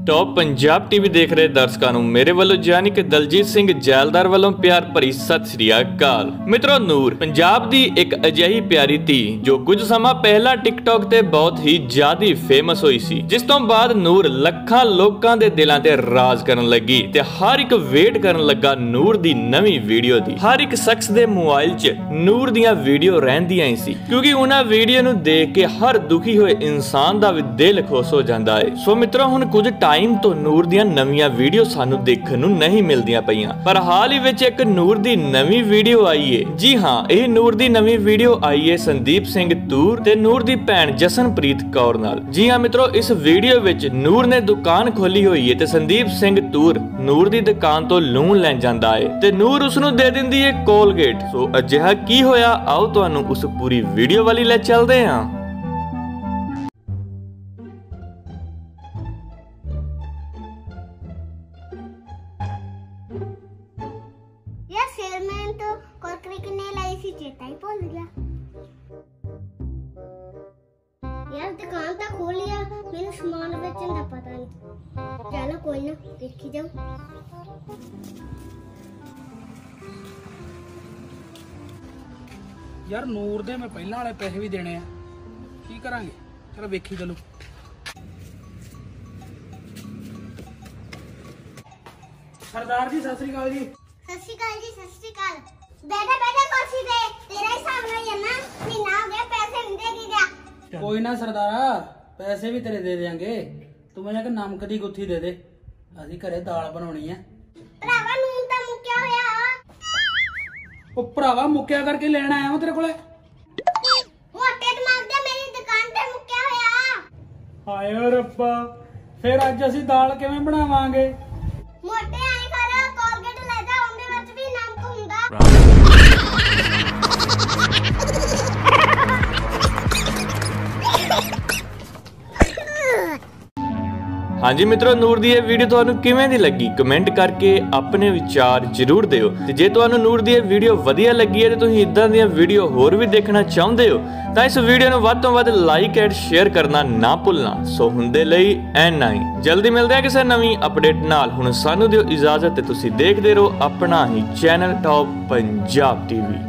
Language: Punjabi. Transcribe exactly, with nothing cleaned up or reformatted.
टॉप पंजाब टीवी देख रहे दर्शकों ਨੂੰ ਮੇਰੇ ਵੱਲੋਂ ਯਾਨੀ ਕਿ ਦਲਜੀਤ ਸਿੰਘ ਜੈਲਦਾਰ ਵੱਲੋਂ ਪਿਆਰ ਭਰੀ ਸਤਿ ਸ੍ਰੀ ਅਕਾਲ। ਮਿੱਤਰੋ, ਨੂਰ ਪੰਜਾਬ ਦੀ ਇੱਕ ਅਜਿਹੀ ਪਿਆਰੀ ਧੀ ਜੋ ਕੁਝ ਸਮਾਂ ਪਹਿਲਾਂ ਟਿਕਟੌਕ ਤੇ ਬਹੁਤ ਹੀ ਜ਼ਿਆਦਾ ਫੇਮਸ ਹੋਈ ਸੀ, ਜਿਸ ਤੋਂ ਬਾਅਦ ਨੂਰ ਲੱਖਾਂ ਲੋਕਾਂ ਦੇ ਦਿਲਾਂ ਤੇ ਰਾਜ ਕਰਨ ਲੱਗੀ ਤੇ ਹਰ ਇੱਕ ਵੇਟ ਕਰਨ ਲੱਗਾ ਨੂਰ ਦੀ ਨਵੀਂ ਵੀਡੀਓ ਦੀ। ਹਰ ਇੱਕ ਸ਼ਖਸ ਦੇ ਮੋਬਾਈਲ 'ਚ ਨੂਰ ਦੀਆਂ ਵੀਡੀਓ ਰਹਿੰਦੀਆਂ ਹੀ ਸੀ, ਕਿਉਂਕਿ ਉਹਨਾਂ ਵੀਡੀਓ ਨੂੰ ਦੇਖ ਕੇ ਹਰ ਦੁਖੀ ਹੋਏ ਇਨਸਾਨ ਦਾ ਵੀ ਦਿਲ ਖੁਸ਼ ਹੋ ਜਾਂਦਾ ਹੈ। ਸੋ ਮਿੱਤਰੋ, ਹੁਣ ਕੁਝ ਟਾਈਮ ਤੋਂ ਨੂਰ ਦੀਆਂ ਨਵੀਆਂ ਵੀਡੀਓ ਸਾਨੂੰ ਦੇਖਣ ਨੂੰ ਨਹੀਂ ਮਿਲਦੀਆਂ ਪਈਆਂ, ਪਰ ਹਾਲ ਹੀ ਵਿੱਚ ਇੱਕ ਨੂਰ ਦੀ ਨਵੀਂ ਵੀਡੀਓ ਆਈ ਹੈ। ਜੀ ਹਾਂ, ਇਹ ਨੂਰ ਦੀ ਨਵੀਂ ਵੀਡੀਓ ਆਈ ਹੈ ਸੰਦੀਪ ਸਿੰਘ ਤੂਰ ਤੇ ਨੂਰ ਦੀ ਭੈਣ ਜਸਨਪ੍ਰੀਤ ਕੌਰ ਨਾਲ। ਜੀ ਹਾਂ ਮਿੱਤਰੋ, ਇਸ ਵੀਡੀਓ ਵਿੱਚ ਨੂਰ ਨੇ ਦੁਕਾਨ ਖੋਲੀ ਹੋਈ ਹੈ ਤੇ ਸੰਦੀਪ ਸਿੰਘ ਤੂਰ ਨੂਰ ਦੀ ਦੁਕਾਨ ਤੋਂ ਲੂਣ ਲੈਣ ਜਾਂਦਾ ਹੈ ਤੇ ਨੂਰ ਉਸ ਨੂੰ ਦੇ ਦਿੰਦੀ ਹੈ ਕੋਲਗੇਟ। ਸੋ ਅਜਿਹਾ ਕੀ ਹੋਇਆ, ਆਓ ਤੁਹਾਨੂੰ ਉਸ ਪੂਰੀ ਵੀਡੀਓ ਵਾਲੀ ਲੈ ਚੱਲਦੇ ਹਾਂ। यार सेलमैन तो कुरकुरे कितने लाई सी चेता ही भूल गया। यार दुकान तो खोल लिया, मैंने सामान बेचने का पता नहीं। चलो कोई ना, देखी जाओ। यार ਨੂਰ ਦੇ मैं ਪਹਿਲਾਂ ਵਾਲੇ ਪੈਸੇ ਵੀ ਦੇਣੇ ਆ, ਕੀ ਕਰਾਂਗੇ? ਚਲੋ ਵੇਖੀ ਚਲੋ। ਸਰਦਾਰ ਜੀ ਸਤਿ ਸ੍ਰੀ ਅਕਾਲ ਜੀ। सत श्री अकाल जी, सत श्री अकाल। बैठा बैठा कुर्सी पे, तेरा हिसाब नहीं है ना, महीना हो गया पैसे नहीं दे दिया। ਕੋਈ ਨਾ ਸਰਦਾਰਾ, ਪੈਸੇ ਵੀ ਤੇਰੇ ਦੇ ਦੇਾਂਗੇ। ਤੂੰ ਮੈਨੂੰ ਕਿ ਨਮਕ ਦੀ ਗੁੱਥੀ ਦੇ ਦੇ, ਅਸੀਂ ਘਰੇ ਦਾਲ ਬਣਾਉਣੀ ਹੈ। ਭਰਾਵਾ ਨੂਨ ਤਾਂ ਮੁੱਕਿਆ ਹੋਇਆ। ਉਹ ਭਰਾਵਾ ਮੁੱਕਿਆ ਕਰਕੇ ਲੈਣ ਆਇਆ ਮੈਂ ਤੇਰੇ ਕੋਲੇ। ਮੋਟੇ ਦਿਮਾਗ ਦੇ ਮੇਰੀ ਦੁਕਾਨ ਤੇ ਮੁੱਕਿਆ ਹੋਇਆ। ਹਾਏ ਓ ਰੱਬਾ, ਫਿਰ ਅੱਜ ਅਸੀਂ ਦਾਲ ਕਿਵੇਂ ਬਣਾਵਾਂਗੇ? ਮੋਟੇ ਆਏ ਕਰ ਕੋਲਗੇਟ ਲੈ ਜਾ, ਉਹਦੇ ਵਿੱਚ ਵੀ ਨਮਕ ਹੁੰਦਾ। ਹਾਂਜੀ ਮਿੱਤਰੋ, ਨੂਰ ਦੀ ਇਹ ਵੀਡੀਓ ਤੁਹਾਨੂੰ ਕਿਵੇਂ ਦੀ ਲੱਗੀ ਕਮੈਂਟ ਕਰਕੇ ਆਪਣੇ ਵਿਚਾਰ ਜ਼ਰੂਰ ਦਿਓ। ਤੇ ਜੇ ਤੁਹਾਨੂੰ ਨੂਰ ਦੀ ਇਹ ਵੀਡੀਓ ਵਧੀਆ ਲੱਗੀ ਹੈ ਤੇ ਤੁਸੀਂ ਇਦਾਂ ਦੀਆਂ ਵੀਡੀਓ ਹੋਰ ਵੀ ਦੇਖਣਾ ਚਾਹੁੰਦੇ ਹੋ ਤਾਂ ਇਸ ਵੀਡੀਓ ਨੂੰ ਵੱਧ ਤੋਂ ਵੱਧ ਲਾਈਕ ਐਂਡ ਸ਼ੇਅਰ ਕਰਨਾ ਨਾ ਭੁੱਲਣਾ। ਸੋ ਹੁੰਦੇ ਲਈ ਐਨਾ ਹੀ, ਜਲਦੀ ਮਿਲਦੇ ਹਾਂ ਕਿਸੇ ਨਵੀਂ ਅਪਡੇਟ ਨਾਲ। ਹੁਣ ਸਾਨੂੰ ਦਿਓ ਇਜਾਜ਼ਤ ਤੇ ਤੁਸੀਂ ਦੇਖਦੇ ਰਹੋ ਆਪਣਾ ਹੀ ਚੈਨਲ ਟੌਪ ਪੰਜਾਬ ਟੀਵੀ।